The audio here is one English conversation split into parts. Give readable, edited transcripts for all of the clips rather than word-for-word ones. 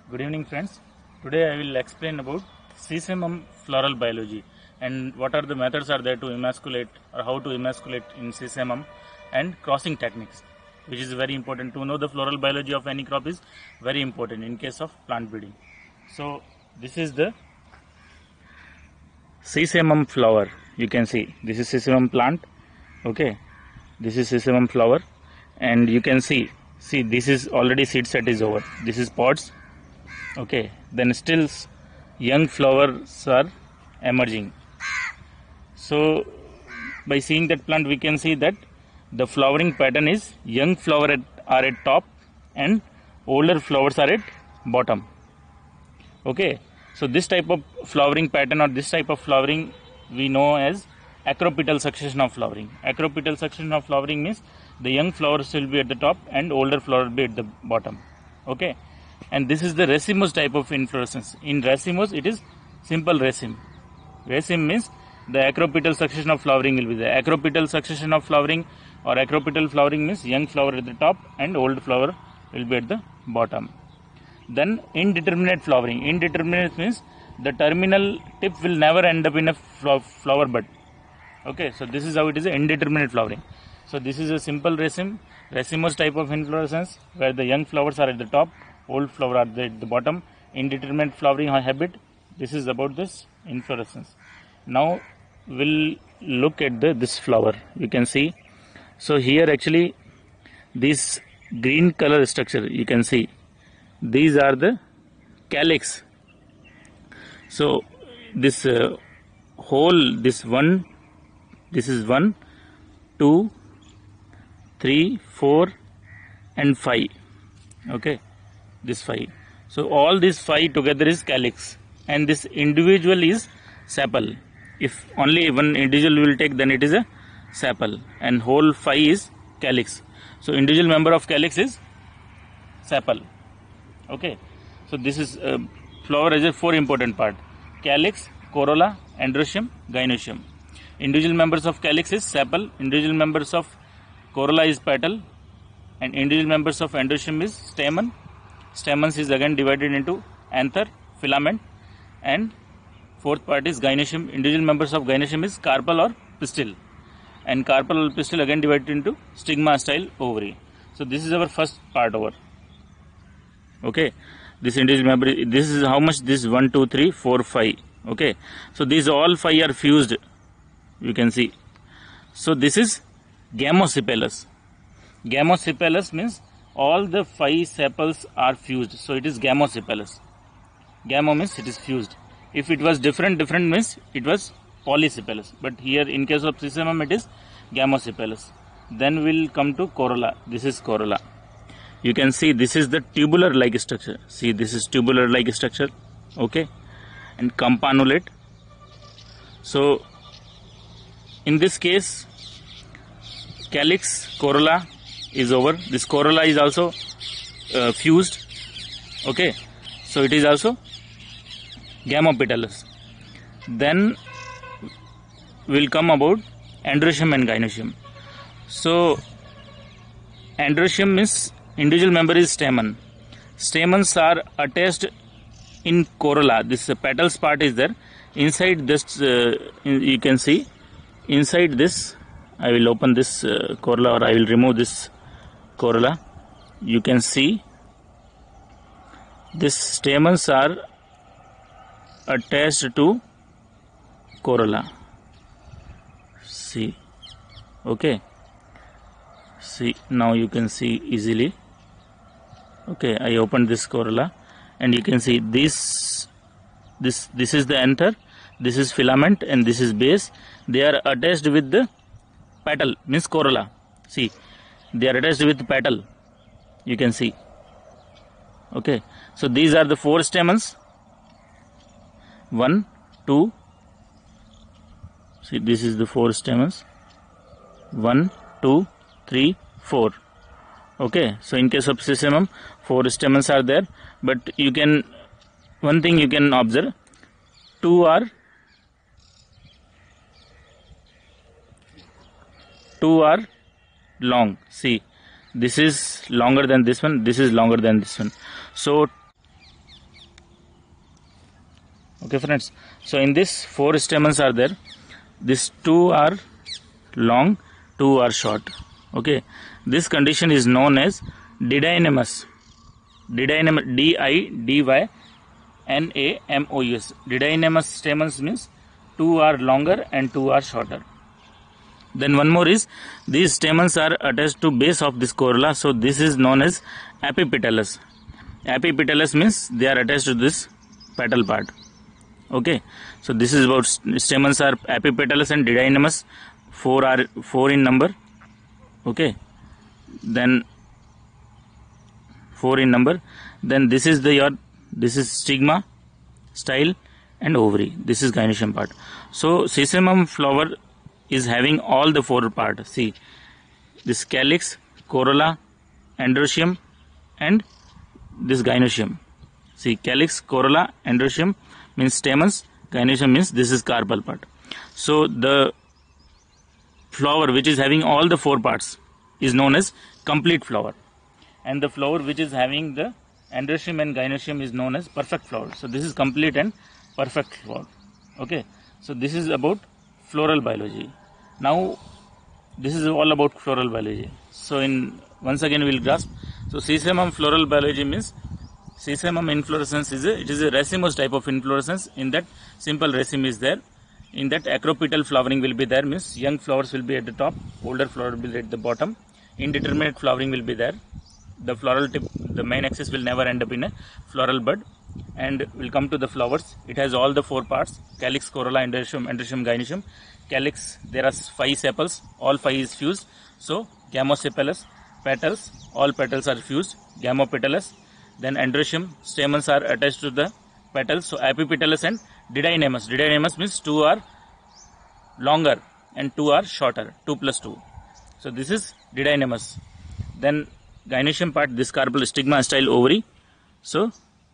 Good evening friends. Today I will explain about Sesamum floral biology and what are the methods are there to emasculate or how to emasculate in Sesamum and crossing techniques, which is very important. To know the floral biology of any crop is very important in case of plant breeding. So this is the Sesamum flower. You can see this is Sesamum plant. Okay, this is Sesamum flower, and you can see this is already seed set is over. This is pods. Okay, then still young flowers are emerging. So by seeing that plant we can see that the flowering pattern is young flower are at top and older flowers are at bottom. Okay, so this type of flowering pattern or this type of flowering we know as acropetal succession of flowering. Acropetal succession of flowering means the young flowers will be at the top and older flower will be at the bottom. Okay, and this is the racemose type of inflorescence. In racemose it is simple raceme. Raceme means the acropetal succession of flowering will be there. Acropetal succession of flowering or acropetal flowering means young flower at the top and old flower will be at the bottom. Then indeterminate flowering. Indeterminate means the terminal tip will never end up in a flower bud. Okay, so this is how it is, indeterminate flowering. So this is a simple racemose type of inflorescence where the young flowers are at the top, old flower are at the bottom. Indeterminate flowering habit. This is about this inflorescence. Now we'll look at this flower. You can see. So here actually this green color structure you can see. These are the calyx. So this whole this is 1, 2, 3, 4 and 5. Okay, this 5. So all these 5 together is calyx, and this individual is sepal. If only one individual will take, then it is a sepal, and whole 5 is calyx. So individual member of calyx is sepal. Okay, so this is flower as a 4 important part: calyx, corolla, androceum, gynoecium. Individual members of calyx is sepal, individual members of corolla is petal, and individual members of androceum is stamen. Stamens is again divided into anther, filament, and fourth part is gynoecium. Individual members of gynoecium is carpel or pistil, and carpel or pistil again divided into stigma style ovary. So this is our first part over. Okay, this individual member, this is how much, this 1, 2, 3, 4, 5. Okay, so these all 5 are fused, you can see. So this is Gamosepalous. Gamosepalous means all the 5 sepals are fused, so it is Gamosepalous. Gamo means it is fused. If it was different means it was Polysepalous, but here in case of Sesamum it is Gamosepalous. Then we'll come to corolla. This is corolla. You can see this is the tubular like structure. See, this is tubular like structure. Okay, and campanulate. So in this case calyx, corolla is over. This corolla is also fused. Okay, so it is also gamopetalous. Then will come about androceum and gynoecium. So androceum means individual member is stamen. Stamens are attached in corolla. This petals part is there. Inside this you can see, inside this, I will open this corolla, or I will remove this corolla. You can see this stamens are attached to corolla. See, okay, see, now you can see easily. Okay, I opened this corolla and you can see this is the anther, this is filament, and this is base. They are attached with the petal, means corolla. See, they are attached with petal, you can see. Okay, so these are the 4 stamens. 1, 2, see, this is the 4 stamens. 1, 2, 3, 4. Okay, so in case of Sesamum 4 stamens are there, but you can, one thing you can observe, 2 are long. See, this is longer than this one, this is longer than this one. So Okay friends, so in this 4 stamens are there. These 2 are long, 2 are short. Okay, this condition is known as didynamous. D-I-D-Y-N-A-M-O-U-S. Didynamous stamens means 2 are longer and 2 are shorter. Then one more is, these stamens are attached to base of this corolla, so this is known as epipetalous. Epipetalous means they are attached to this petal part. Okay, so this is about stamens are epipetalous and didynamous. 4 in number. Okay, then 4 in number. Then this is this is stigma, style, and ovary. This is gynoecium part. So sesamum flower is having all the 4 parts. See, this calyx, corolla, androceum, and this gynoecium. See, calyx, corolla, androceum means stamens, gynoecium means this is carpal part. So the flower which is having all the 4 parts is known as complete flower, and the flower which is having the androceum and gynoecium is known as perfect flower. So this is complete and perfect flower. Okay, so this is about floral biology. Now this is all about floral biology. So once again we will grasp. So sesamum floral biology means sesamum inflorescence is a racemose type of inflorescence. In that simple raceme is there. In that acropetal flowering will be there, means young flowers will be at the top, older flower will be at the bottom. Indeterminate flowering will be there. The floral tip, the main axis will never end up in a floral bud, and will come to the flowers. It has all the 4 parts: calyx, corolla, androceum, gynoecium. Calyx, there are 5 sepals, all 5 is fused. So Gamosepalous. Petals, all petals are fused, gamopetalous. Then androceum, stamens are attached to the petals. So epipetalous and didynamous. Didynamous means 2 are longer and 2 are shorter, 2 plus 2. So this is didynamous. Then gynoecium part, this carpal, stigma, style, ovary. So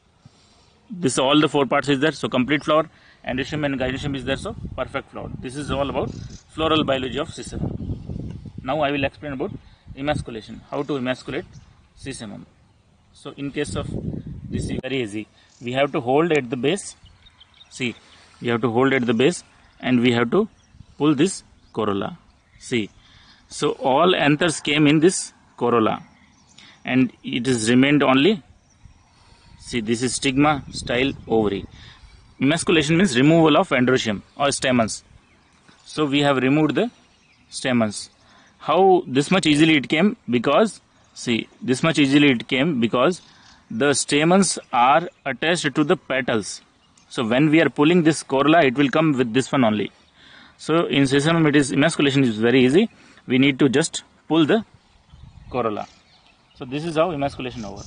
this all the 4 parts is there. So complete flower, androceum and gynoecium is there. So perfect flower. This is all about floral biology of sesamum. Now I will explain about emasculation. How to emasculate sesamum. So in case of this is very easy. We have to hold at the base. See, we have to hold at the base and we have to pull this corolla. See, so all anthers came in this corolla and it is remained only. See, this is stigma, style, ovary. Emasculation means removal of androceum or stamens. So we have removed the stamens. How this much easily it came? Because see, this much easily it came because the stamens are attached to the petals. So when we are pulling this corolla, it will come with this one only. So in sesamum, emasculation is very easy. We need to just pull the corolla. So this is how emasculation over.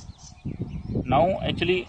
Now actually,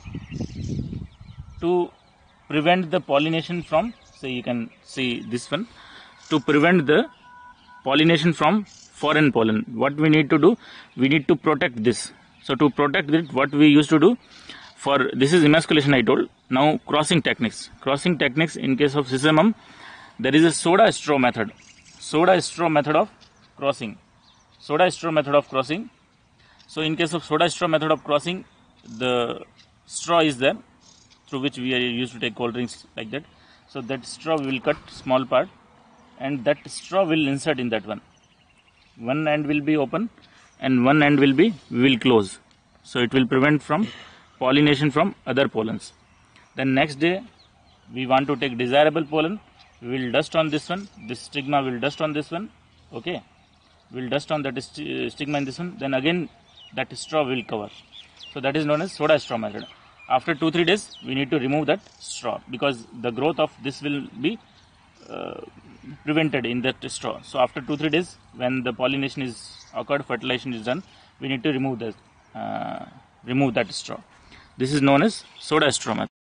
to prevent the pollination from, say you can see this one, to prevent the pollination from foreign pollen, what we need to do? We need to protect this. So to protect it, what we used to do, for this is emasculation I told. Now crossing techniques. Crossing techniques in case of sesamum, there is a soda straw method. Soda straw method of crossing. Soda straw method of crossing. So in case of soda straw method of crossing, the straw is there through which we are used to take cold drinks like that. So that straw we will cut small part and that straw will insert in that one. One end will be open and one end we will close. So it will prevent from pollination from other pollens. Then next day we want to take desirable pollen. We will dust on this one. This stigma will dust on this one. Okay. We will dust on that stigma in this one. Then again that straw will cover. So that is known as soda straw method. After 2-3 days we need to remove that straw because the growth of this will be prevented in that straw. So after 2-3 days, when the pollination is occurred, fertilization is done, we need to remove that straw. This is known as soda straw method.